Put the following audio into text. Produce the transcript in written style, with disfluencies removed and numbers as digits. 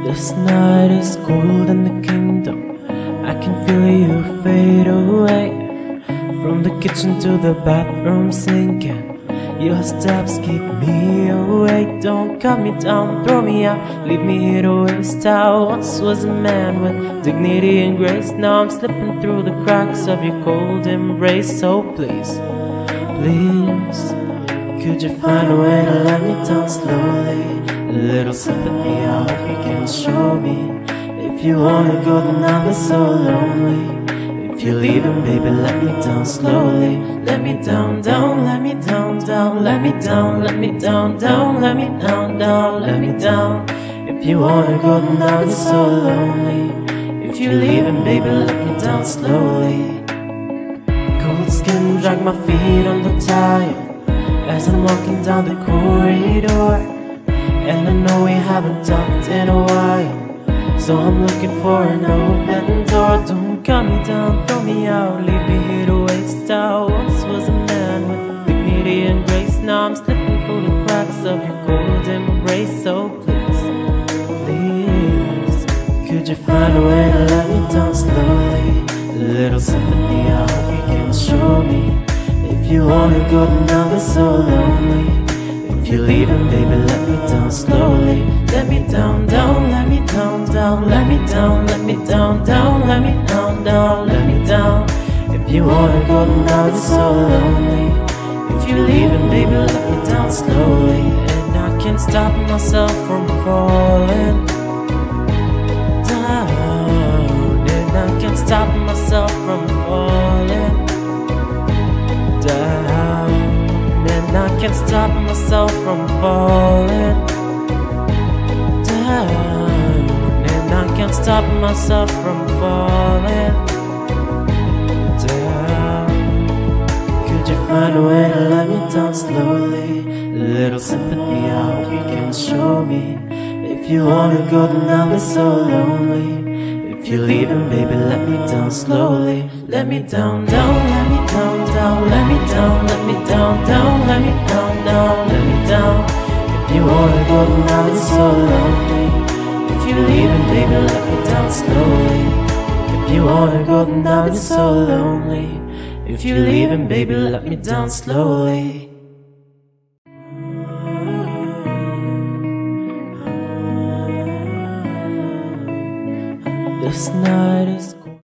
This night is cold in the kingdom. I can feel you fade away. From the kitchen to the bathroom sinking. Your steps keep me awake. Don't cut me down, throw me out, leave me here to waste. I once was a man with dignity and grace. Now I'm slipping through the cracks of your cold embrace. So please, please, could you find a way to let me down slowly? A little sympathy I hope you can show me. If you wanna go then I'll be so lonely. If you're leaving, baby, let me down slowly. Let me down, down, let me down, down. Let me down, let me down, down. Let me down, down, let me down. If you wanna go then I'll be so lonely. If you're leaving, baby, let me down slowly. Cold skin drag my feet on the tile as I'm walking down the corridor. And I know we haven't talked in a while, so I'm looking for an open door. Don't cut me down, throw me out, leave me here to waste. I once was a man with dignity and grace. Now I'm slipping through the cracks of your cold embrace. So please, please, could you find a way to let me down slowly? A little sympathy I hope you can show me. If you wanna go then I'll be so lonely. If you're leaving, baby, let me down slowly. Let me down, down, let me down, down. Let me down, let me down, down. Let me down, down, let me down. If you wanna go then I'll be so lonely. If you're leaving, baby, let me down slowly. And I can't stop myself from falling down. And I can't stop myself from falling down. And I can't stop myself from falling down. And I can't stop myself from falling down. Could you find a way to let me down slowly? A little sympathy I hope you can show me. If you wanna go then I'll be so lonely. If you're leaving, baby, let me down slowly. Let me down, down, let me down, down. Let me down, let me down, down. Let me down, down, let me down. If you wanna go then I'll be so lonely. If you're leaving, baby, let me down slowly. If you wanna go then I'll be so lonely. If you're leaving, baby, let me down slowly. This night is